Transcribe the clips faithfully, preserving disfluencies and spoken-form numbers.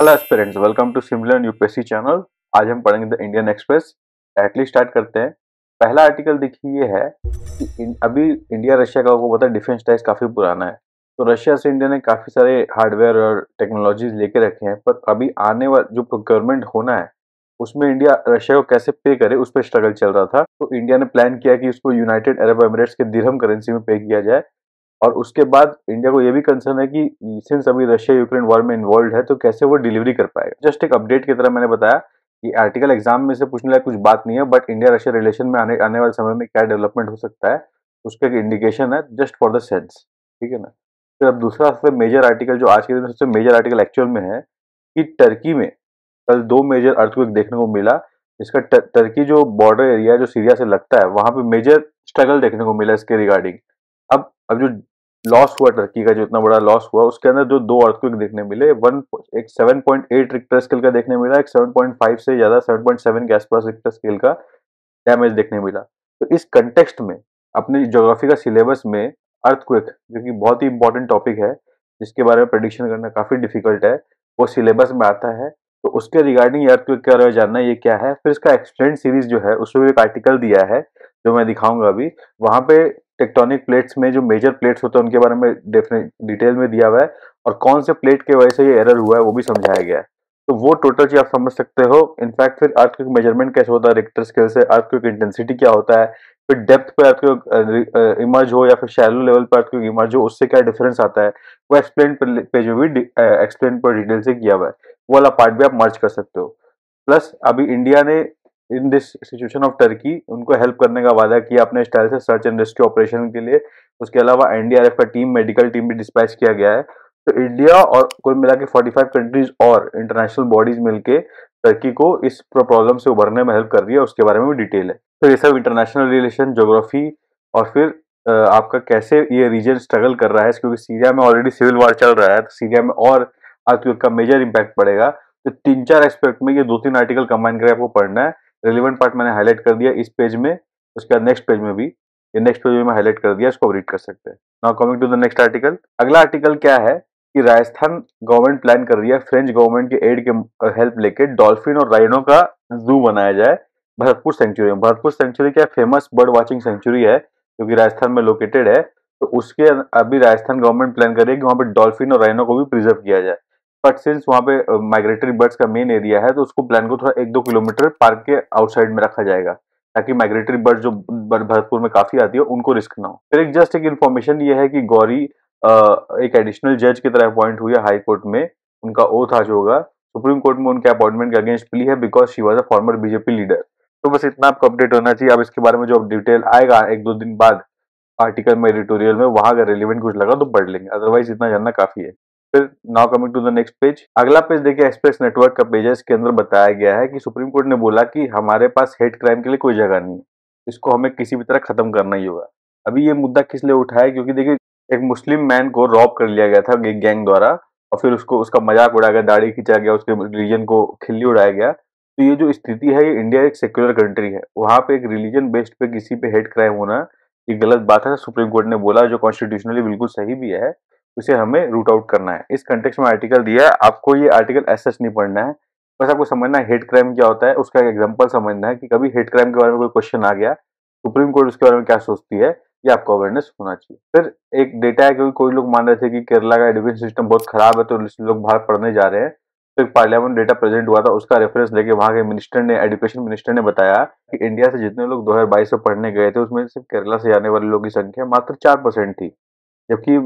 Hello aspirants, welcome to similar UPSC channel. आज हम पढ़ेंगे the Indian Express. Directly start करते हैं। पहला आर्टिकल देखिए ये है कि इन, अभी इंडिया रशिया का आपको पता है डिफेंस टैक्स काफी पुराना है। तो रशिया से इंडिया ने काफी सारे हार्डवेयर और टेक्नोलॉजीज लेके रखे हैं, पर अभी आने वाला जो प्रोक्योरमेंट होना है उसमें इंडिया रशिया को कैसे पे करे उस पर स्ट्रगल चल रहा था। तो इंडिया ने प्लान किया कि उसको यूनाइटेड अरब एमिरेट्स के दिरहम करेंसी में पे किया जाए। और उसके बाद इंडिया को ये भी कंसर्न है कि सिंस अभी रशिया यूक्रेन वॉर में इन्वॉल्व है तो कैसे वो डिलीवरी कर पाएगा। जस्ट एक अपडेट की तरह मैंने बताया कि आर्टिकल एग्जाम में से पूछने लायक कुछ बात नहीं है, बट इंडिया रशिया रिलेशन में आने आने वाले समय में क्या डेवलपमेंट हो सकता है उसका एक इंडिकेशन है, जस्ट फॉर द सेंस। ठीक है ना। फिर अब दूसरा सबसे मेजर आर्टिकल जो आज के दिन सबसे मेजर आर्टिकल एक्चुअल में है कि टर्की में कल दो मेजर अर्थक्वेक देखने को मिला। इसका टर्की जो बॉर्डर एरिया है जो सीरिया से लगता है वहां पे मेजर स्ट्रगल देखने को मिला इसके रिगार्डिंग। अब अब जो लॉस हुआ टर्की का, जो इतना बड़ा लॉस हुआ उसके अंदर जो दो अर्थक्वेक देखने मिले, वन एक seven point eight Richter scale का देखने मिला, एक सेवन पॉइंट फाइव से ज्यादा सेवन पॉइंट सेवन के आसपास रिक्टर स्केल का डैमेज देखने मिला। तो इस कंटेक्स्ट में अपने ज्योग्राफी का सिलेबस में अर्थक्वेक, जो कि बहुत ही इंपॉर्टेंट टॉपिक है जिसके बारे में प्रेडिक्शन करना काफी डिफिकल्ट है, वो सिलेबस में आता है। तो उसके रिगार्डिंग अर्थक्वेक के बारे में जानना ये क्या है। फिर इसका एक्सटेंड सीरीज जो है उसमें एक आर्टिकल दिया है जो मैं दिखाऊंगा अभी। वहां पे टेक्टोनिक प्लेट्स में जो मेजर प्लेट्स होते हैं उनके बारे में डेफिनेट डिटेल में दिया हुआ है, और कौन से प्लेट के वजह से ये एरर हुआ है वो भी समझाया गया है। तो वो टोटल चीज आप समझ सकते हो। इनफैक्ट फिर अर्थक्वेक मेजरमेंट कैसे होता है रिक्टर स्केल से, अर्थक्वेक इंटेंसिटी क्या होता है, फिर डेप्थ पे अर्थक्वेक इमर्ज हो या फिर शैलो लेवल पर अर्थक्वेक इमर्ज हो उससे क्या डिफरेंस आता है, वो एक्सप्लेन पेज में भी एक्सप्लेन पर डिटेल से किया हुआ है। वो वाला पार्ट भी आप मर्ज कर सकते हो। प्लस अभी इंडिया ने in this situation of Turkey उनको हेल्प करने का वादा किया अपने स्टाइल से सर्च एंड रेस्क्यू ऑपरेशन के लिए। उसके अलावा एनडीआरएफ का टीम, मेडिकल टीम भी डिस्पैच किया गया है। तो इंडिया और कुल मिला के पैंतालीस कंट्रीज और इंटरनेशनल बॉडीज मिलके टर्की को इस प्रॉब्लम से उभरने में हेल्प कर रही है, उसके बारे में भी डिटेल है। तो ये सब इंटरनेशनल रिलेशन, ज्योग्राफी, और फिर आपका कैसे ये रीजन स्ट्रगल कर रहा है, क्योंकि सीरिया में ऑलरेडी सिविल वॉर चल रहा है तो सीरिया में और अर्थक्वेक का मेजर इंपैक्ट पड़ेगा। तो तीन चार एस्पेक्ट में ये दो तीन आर्टिकल कंबाइन करके आपको पढ़ना है। रिलेवेंट पार्ट मैंने हाईलाइट कर दिया इस पेज में, उसके बाद नेक्स्ट पेज में भी, ये नेक्स्ट पेज में हाईलाइट कर दिया, इसको रीड कर सकते हैं। Now coming to the next article. अगला आर्टिकल क्या है कि राजस्थान गवर्नमेंट प्लान कर रही है फ्रेंच गवर्नमेंट के एड के हेल्प लेके डॉल्फिन और राइनो का जू बनाया जाए भरतपुर सेंचुरी में। भरतपुर सेंचुरी क्या फेमस बर्ड वाचिंग सेंचुरी है जो कि राजस्थान में लोकेटेड है। तो उसके अभी राजस्थान गवर्नमेंट प्लान कर रही है कि वहां पे डॉल्फिन और राइनो को भी प्रिजर्व किया जाए। बट सिंस वहां पे माइग्रेटरी बर्ड्स का मेन एरिया है तो उसको प्लान को थोड़ा एक दो किलोमीटर पार्क के आउटसाइड में रखा जाएगा ताकि माइग्रेटरी बर्ड जो भरतपुर में काफी आती है उनको रिस्क ना हो। फिर एक जस्ट एक इन्फॉर्मेशन ये है कि गौरी एक एडिशनल जज की तरह अपॉइंट हुई है हाई कोर्ट में। उनका ओथ आज होगा। सुप्रीम कोर्ट में उनके अपॉइंटमेंट के अगेंस्ट प्ली है because she was a former BJP leader. तो बस इतना आपको अपडेट होना चाहिए। अब इसके बारे में जो डिटेल आएगा एक दो दिन बाद आर्टिकल में, एडिटोरियल में, वहां अगर रिलेवेंट कुछ लगा तो पढ़ लेंगे, अदरवाइज इतना जानना काफी है। फिर now coming to the next page. अगला पेज देखिए एक्सप्रेस नेटवर्क का पेज है। इसके अंदर बताया गया है कि सुप्रीम कोर्ट ने बोला कि हमारे पास हेट क्राइम के लिए कोई जगह नहीं है, इसको हमें किसी भी तरह खत्म करना ही होगा। अभी ये मुद्दा किस लिए उठाया, क्योंकि देखिए एक मुस्लिम मैन को रॉब कर लिया गया था एक गैंग द्वारा, और फिर उसको उसका मजाक उड़ाया गया, दाढ़ी खींचा गया, उसके रिलीजन को खिल्ली उड़ाया गया। तो ये जो स्थिति है, ये इंडिया एक सेक्युलर कंट्री है, वहां पे एक रिलीजन बेस्ड पे किसी पे हेट क्राइम होना ये गलत बात है। सुप्रीम कोर्ट ने बोला, जो कॉन्स्टिट्यूशनली बिल्कुल सही भी है, उसे हमें रूट आउट करना है। इस कंटेक्स्ट में आर्टिकल दिया है, आपको ये आर्टिकल ऐसा नहीं पढ़ना है, बस आपको समझना है हेट क्राइम क्या होता है, उसका एक एग्जांपल समझना है कि कभी हेट क्राइम के बारे में कोई क्वेश्चन आ गया, सुप्रीम कोर्ट उसके बारे में क्या सोचती है, ये आपको अवेयरनेस होना चाहिए। फिर एक डेटा है, क्योंकि कोई लोग मान रहे थे कि केरला का एजुकेशन सिस्टम बहुत खराब है तो लोग बाहर पढ़ने जा रहे हैं। तो एक पार्लियामेंट डेटा प्रेजेंट हुआ था, उसका रेफरेंस लेके वहां के मिनिस्टर ने, एजुकेशन मिनिस्टर ने बताया कि इंडिया से जितने लोग दो हज़ार बाईस में पढ़ने गए थे उसमें सिर्फ केरला से जाने वाले लोगों की संख्या मात्र चार परसेंट थी, जबकि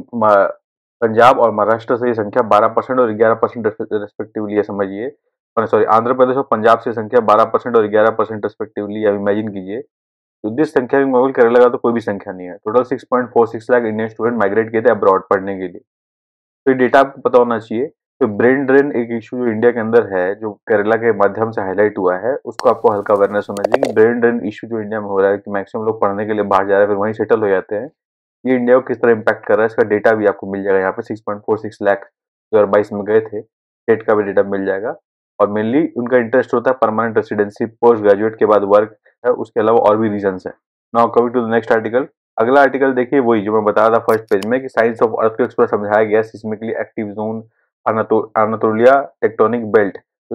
पंजाब और महाराष्ट्र से ये संख्या बारह परसेंट और ग्यारह परसेंट रेस्पेक्टिवली है, समझिए। सॉरी, आंध्र प्रदेश और पंजाब से संख्या बारह परसेंट और ग्यारह परसेंट रेस्पेक्टिवली, अब इमेजिन कीजिए। तो जिस संख्या में मोबाइल केरला का तो कोई भी संख्या नहीं है। टोटल छह पॉइंट चार छह लाख इंडियन स्टूडेंट माइग्रेट किए थे अब्रॉड पढ़ने के लिए। तो ये डेटा आपको पता होना चाहिए। तो ब्रेन ड्रेन एक इशू जो इंडिया के अंदर है, जो केरला के माध्यम से हाईलाइट हुआ है, उसको आपको हल्का अवेयरनेस होना चाहिए कि ब्रेन ड्रेन इशू जो इंडिया में हो रहा है कि मैक्सिमम लोग पढ़ने के लिए बाहर जा रहे हैं फिर वहीं सेटल हो जाते हैं, ये इंडिया को किस तरह इम्पैक्ट कर रहा है इसका डेटा भी आपको मिल जाएगा। यहाँ पे six point four six lakh दो हजार बाईस में गए थे, स्टेट का भी डेटा मिल जाएगा। और मेनली उनका इंटरेस्ट होता है परमानेंट रेसिडेंसी, पोस्ट ग्रेजुएट के बाद वर्क है, उसके अलावा और भी रीजन है। Now coming to the next article. अगला आर्टिकल देखिए वही जो मैं बता रहा था फर्स्ट पेज में कि साइंस ऑफ अर्थक्वेक्स पर समझाया गया, सिस्मिकली एक्टिव जोन, अनातो अनातोलिया टेक्टोनिक बेल्ट जो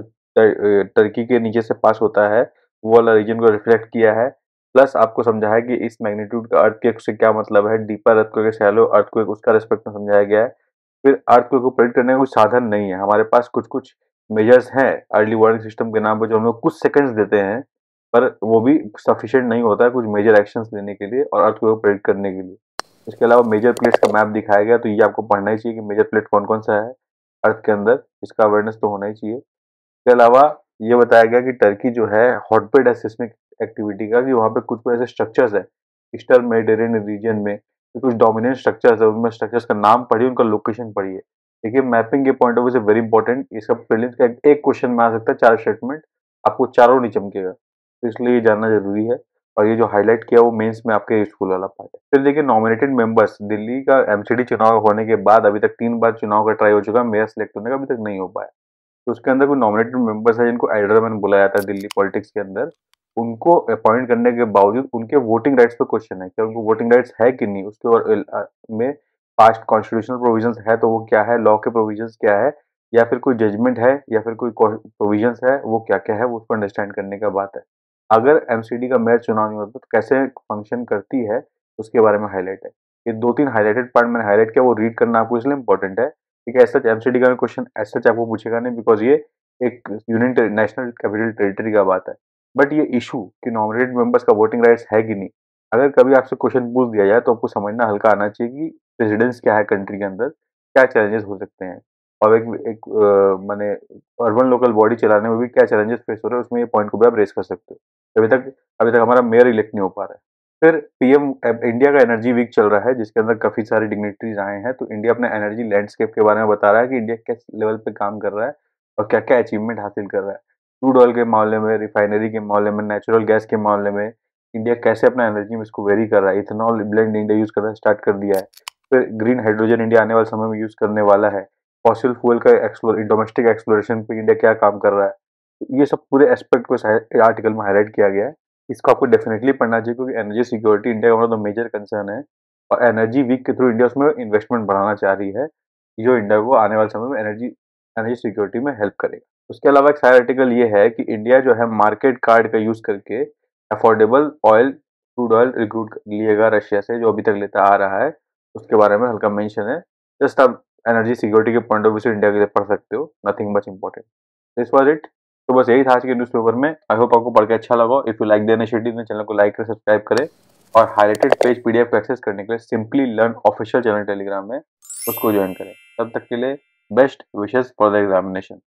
टर्की के नीचे से पास होता है, वो वाला रीजन को रिफ्लेक्ट किया है। प्लस आपको समझाया कि इस मैग्नीट्यूड का अर्थक्वेक से क्या मतलब है, डीपर अर्थक्वेक, शैलो अर्थक्वेक, उसका रिस्पेक्ट में समझाया गया है। फिर अर्थक्वेक को प्रेडिक्ट करने का कोई साधन नहीं है, हमारे पास कुछ-कुछ मेजर्स हैं अर्ली वार्निंग सिस्टम के नाम पे जो हम लोग कुछ सेकंड्स देते हैं, पर वो भी सफिशिएंट नहीं होता है कुछ मेजर एक्शंस लेने के लिए और अर्थक्वेक को प्रेडिक्ट करने के लिए। इसके अलावा मेजर प्लेट्स का मैप दिखाया गया, तो ये आपको पढ़ना ही चाहिए कि मेजर प्लेट कौन-कौन सा है अर्थ के अंदर, इसका अवेयरनेस तो होना ही चाहिए। इसके अलावा ये बताया गया कि टर्की जो है हॉटबेड है सिस्मिक एक्टिविटी का, कि वहाँ पे कुछ ऐसे स्ट्रक्चर्स है ईस्टर्न मेडिटेरेनियन रीजन में, कि कुछ डोमिनेंट स्ट्रक्चर्स है, उनमें स्ट्रक्चर्स का नाम पढ़िए, उनका लोकेशन पढ़िए। देखिए मैपिंग के पॉइंट ऑफ व्यू से वेरी इंपॉर्टेंट, ये सब प्रीलिम्स का एक क्वेश्चन में आ सकता है, चार स्टेटमेंट, आपको चारों नहीं चमकेगा, तो इसलिए ये जानना जरूरी है। और ये जो हाईलाइट किया वो मेंस में आपके यूजफुल वाला पार्ट है। फिर देखिए नॉमिनेटेड मेंबर्स, दिल्ली का एमसीडी चुनाव होने के बाद अभी तक तीन बार चुनाव का ट्राई हो चुका है, मेयर सिलेक्ट होने का अभी तक नहीं हो पाया। तो उसके अंदर कोई नॉमिनेटेड मेंबर्स है जिनको एल्डरमैन बुलाया जाता है दिल्ली पॉलिटिक्स के अंदर, उनको अपॉइंट करने के बावजूद उनके वोटिंग राइट्स पे क्वेश्चन है, क्या उनको वोटिंग राइट्स है कि नहीं, उसके और अ, में पास्ट कॉन्स्टिट्यूशनल प्रोविजंस है तो वो क्या है, लॉ के प्रोविजंस क्या है, या फिर कोई जजमेंट है, या फिर कोई प्रोविजंस है, वो क्या क्या है, वो उसको अंडरस्टैंड करने का बात है। अगर एमसीडी का मेयर चुनाव नहीं होता तो कैसे फंक्शन करती है, उसके बारे में हाईलाइट है। ये दो तीन हाईलाइटेड पॉइंट मैंने हाईलाइट किया, वो रीड करना आपको इसलिए इंपॉर्टेंट है, ठीक है। सच एमसीडी का क्वेश्चन ऐसा सच आपको पूछेगा नहीं, बिकॉज ये एक यूनियन नेशनल कैपिटल टेरिटरी का बात है। बट ये इशू कि नॉमिनेटेड मेंबर्स का वोटिंग राइट्स है कि नहीं, अगर कभी आपसे क्वेश्चन पूछ दिया जाए तो आपको समझना हल्का आना चाहिए कि प्रेसिडेंस क्या है कंट्री के अंदर, क्या चैलेंजेस हो सकते हैं, और एक एक माने अर्बन लोकल बॉडी चलाने में भी क्या चैलेंजेस फेस हो रहे हैं, उसमें ये पॉइंट को भी आप रेस कर सकते हो। अभी तक अभी तक हमारा मेयर इलेक्ट नहीं हो पा रहा है। फिर पीएम इंडिया का एनर्जी वीक चल रहा है, जिसके अंदर काफी सारे डिग्निटरीज आए हैं, तो इंडिया अपने एनर्जी लैंडस्केप के बारे में बता रहा है कि इंडिया किस लेवल पे काम कर रहा है और क्या क्या अचीवमेंट हासिल कर रहा है। क्रूड ऑयल के मामले में, रिफाइनरी के मामले में, नेचुरल गैस के मामले में इंडिया कैसे अपना एनर्जी में इसको वेरी कर रहा है, इथेनॉल ब्लेंड इंडिया यूज करना स्टार्ट कर दिया है। फिर ग्रीन हाइड्रोजन इंडिया आने वाले समय में यूज करने वाला है। फॉसिल फ्यूल का एक्सप्लोर डोमेस्टिक एक्सप्लोरेशन पे इंडिया क्या काम कर रहा है, तो ये सब पूरे एस्पेक्ट को आर्टिकल में हाईलाइट किया गया है। इसको आपको डेफिनेटली पढ़ना चाहिए, क्योंकि एनर्जी सिक्योरिटी इंडिया का one of the major concern है, और एनर्जी वीक के थ्रू इंडिया उसमें इन्वेस्टमेंट बढ़ाना चाह रही है, जो इंडिया को आने वाले समय में एनर्जी एनर्जी सिक्योरिटी में हेल्प करेगा। उसके अलावा एक साइड आर्टिकल ये है कि इंडिया जो है मार्केट कार्ड का यूज करके affordable oil, crude oil recruit लिएगा रशिया से, जो अभी तक लेता आ रहा है, उसके बारे में हल्का मेंशन है। जस्ट आप एनर्जी सिक्योरिटी के पॉइंट ऑफ व्यू से इंडिया के लिए पढ़ सकते हो, nothing much important. This was it. तो बस यही था आज के न्यूज़पेपर में। आई होप आपको पढ़ के अच्छा लगा। If you like the initiative तो चैनल को लाइक करें, सब्सक्राइब करें, और हाईलाइटेड पेज पीडीएफ को एक्सेस करने के लिए simply learn official channel Telegram में उसको ज्वाइन करें। तब तक के लिए best wishes for the examination.